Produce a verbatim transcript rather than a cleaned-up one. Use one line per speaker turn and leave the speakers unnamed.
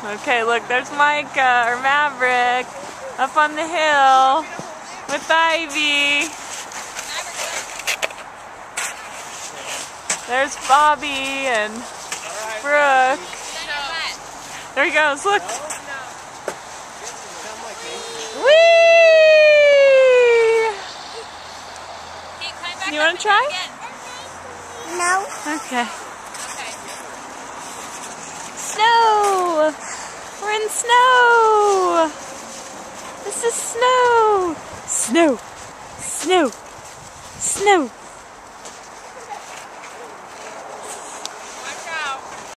Okay, look, there's Micah, or Maverick, up on the hill with Ivy. There's Bobby and Brooke. There he goes, look. Whee! You want to try?
No.
Okay. Snow! We're in snow! This is snow! Snow! Snow! Snow!